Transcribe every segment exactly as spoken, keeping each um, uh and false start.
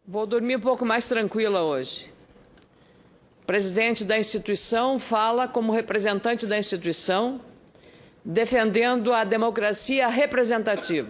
Vou dormir um pouco mais tranquila hoje. O presidente da instituição fala como representante da instituição, defendendo a democracia representativa.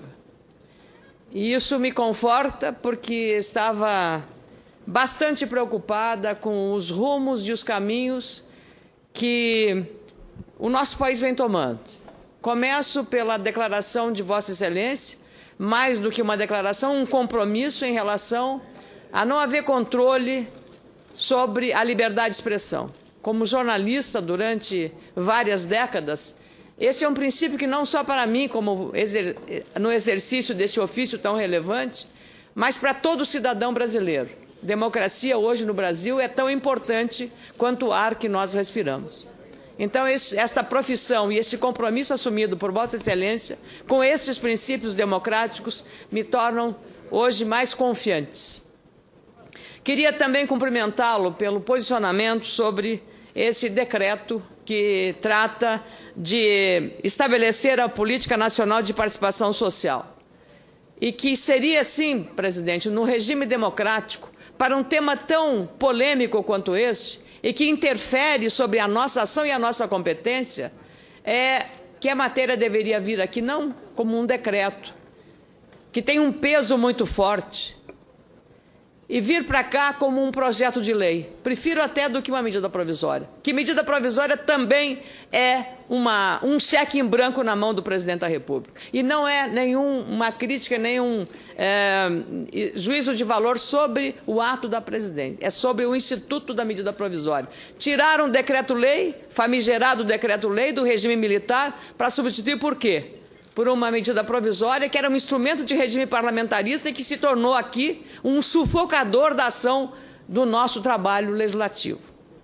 E isso me conforta porque estava bastante preocupada com os rumos e os caminhos que o nosso país vem tomando. Começo pela declaração de Vossa Excelência, mais do que uma declaração, um compromisso em relação a não haver controle sobre a liberdade de expressão. Como jornalista durante várias décadas, esse é um princípio que não só para mim, como exer no exercício desse ofício tão relevante, mas para todo cidadão brasileiro. Democracia hoje no Brasil é tão importante quanto o ar que nós respiramos. Então, esse, esta profissão e este compromisso assumido por Vossa Excelência com estes princípios democráticos me tornam hoje mais confiantes. Queria também cumprimentá-lo pelo posicionamento sobre esse decreto que trata de estabelecer a Política Nacional de Participação Social. E que seria, sim, presidente, no regime democrático, para um tema tão polêmico quanto este, e que interfere sobre a nossa ação e a nossa competência, é que a matéria deveria vir aqui não como um decreto, que tem um peso muito forte, e vir para cá como um projeto de lei. Prefiro até do que uma medida provisória. Que medida provisória também é uma, um cheque em branco na mão do presidente da República. E não é nenhuma crítica, nenhum é, juízo de valor sobre o ato da presidente. É sobre o instituto da medida provisória. Tiraram o decreto-lei, famigerado decreto-lei do regime militar, para substituir por quê? Por uma medida provisória que era um instrumento de regime parlamentarista e que se tornou aqui um sufocador da ação do nosso trabalho legislativo.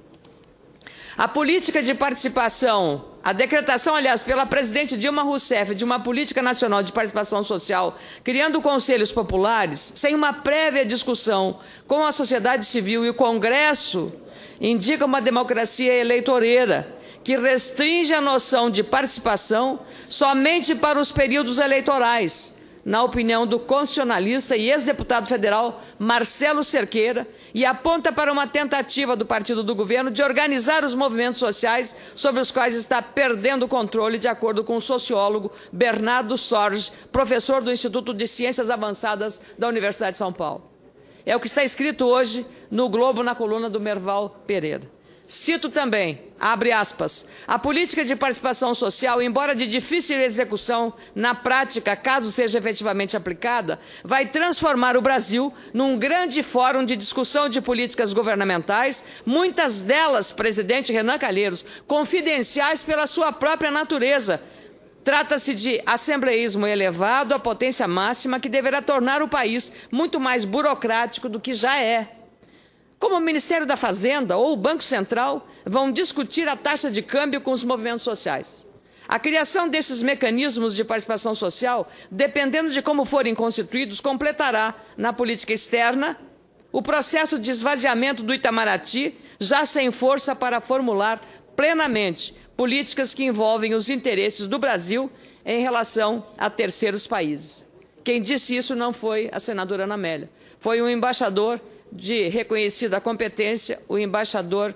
A política de participação, a decretação, aliás, pela presidente Dilma Rousseff de uma política nacional de participação social, criando conselhos populares, sem uma prévia discussão com a sociedade civil e o Congresso, indica uma democracia eleitoreira, que restringe a noção de participação somente para os períodos eleitorais, na opinião do constitucionalista e ex-deputado federal Marcelo Cerqueira, e aponta para uma tentativa do partido do governo de organizar os movimentos sociais sobre os quais está perdendo o controle, de acordo com o sociólogo Bernardo Sorge, professor do Instituto de Ciências Avançadas da Universidade de São Paulo. É o que está escrito hoje no Globo, na coluna do Merval Pereira. Cito também, abre aspas, a política de participação social, embora de difícil execução na prática, caso seja efetivamente aplicada, vai transformar o Brasil num grande fórum de discussão de políticas governamentais, muitas delas, presidente Renan Calheiros, confidenciais pela sua própria natureza. Trata-se de assembleísmo elevado à potência máxima que deverá tornar o país muito mais burocrático do que já é. Como o Ministério da Fazenda ou o Banco Central vão discutir a taxa de câmbio com os movimentos sociais. A criação desses mecanismos de participação social, dependendo de como forem constituídos, completará, na política externa, o processo de esvaziamento do Itamaraty, já sem força para formular plenamente políticas que envolvem os interesses do Brasil em relação a terceiros países. Quem disse isso não foi a senadora Ana Amélia, foi um embaixador de reconhecida competência, o embaixador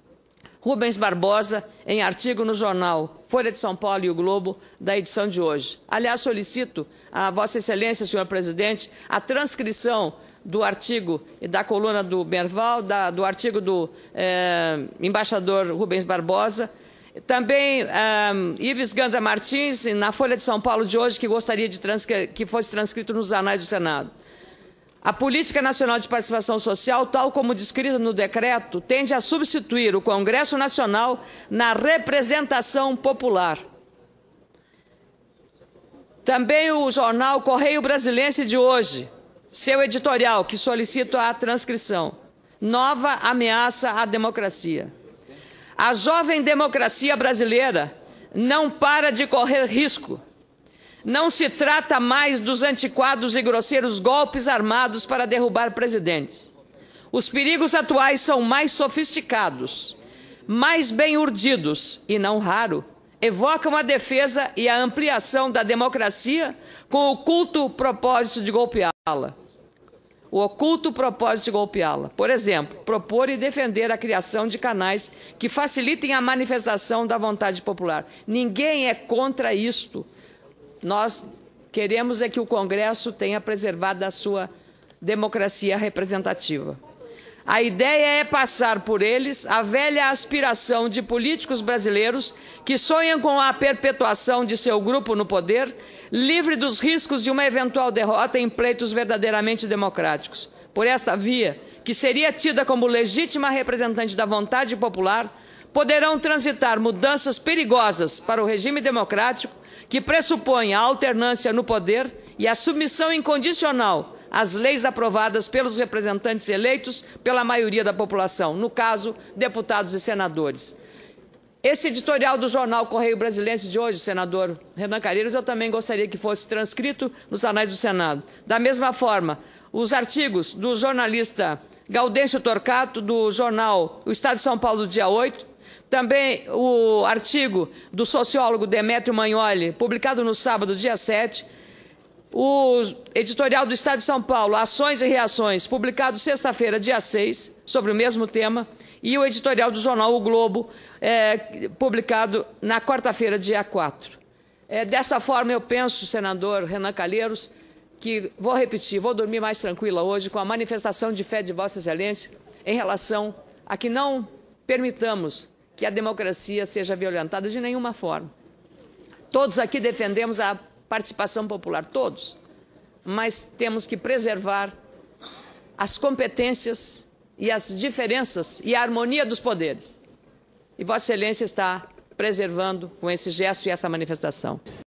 Rubens Barbosa, em artigo no jornal Folha de São Paulo e o Globo, da edição de hoje. Aliás, solicito a Vossa Excelência, senhor presidente, a transcrição do artigo e da coluna do Merval, da, do artigo do eh, embaixador Rubens Barbosa. Também um, Ives Gandra Martins, na Folha de São Paulo de hoje, que gostaria de que fosse transcrito nos anais do Senado. A Política Nacional de Participação Social, tal como descrita no decreto, tende a substituir o Congresso Nacional na representação popular. Também o jornal Correio Brasilense de hoje, seu editorial, que solicito a transcrição. Nova ameaça à democracia. A jovem democracia brasileira não para de correr risco. Não se trata mais dos antiquados e grosseiros golpes armados para derrubar presidentes. Os perigos atuais são mais sofisticados, mais bem urdidos e, não raro, evocam a defesa e a ampliação da democracia com o culto propósito de golpeá-la. o oculto propósito de golpeá-la. Por exemplo, propor e defender a criação de canais que facilitem a manifestação da vontade popular. Ninguém é contra isto. Nós queremos é que o Congresso tenha preservado a sua democracia representativa. A ideia é passar por eles a velha aspiração de políticos brasileiros que sonham com a perpetuação de seu grupo no poder, livre dos riscos de uma eventual derrota em pleitos verdadeiramente democráticos. Por esta via, que seria tida como legítima representante da vontade popular, poderão transitar mudanças perigosas para o regime democrático que pressupõe a alternância no poder e a submissão incondicional às leis aprovadas pelos representantes eleitos pela maioria da população, no caso, deputados e senadores. Esse editorial do jornal Correio Brasilense de hoje, senador Renan Calheiros, eu também gostaria que fosse transcrito nos anais do Senado. Da mesma forma, os artigos do jornalista Gaudêncio Torquato, do jornal O Estado de São Paulo, do dia oito, também o artigo do sociólogo Demétrio Magnoli, publicado no sábado, dia sete, o editorial do Estado de São Paulo, Ações e Reações, publicado sexta-feira, dia seis, sobre o mesmo tema, e o editorial do jornal O Globo, é, publicado na quarta-feira, dia quatro. É, dessa forma, eu penso, senador Renan Calheiros, que, vou repetir, vou dormir mais tranquila hoje com a manifestação de fé de Vossa Excelência em relação a que não permitamos que a democracia seja violentada de nenhuma forma. Todos aqui defendemos a participação popular, todos, mas temos que preservar as competências e as diferenças e a harmonia dos poderes. E Vossa Excelência está preservando com esse gesto e essa manifestação.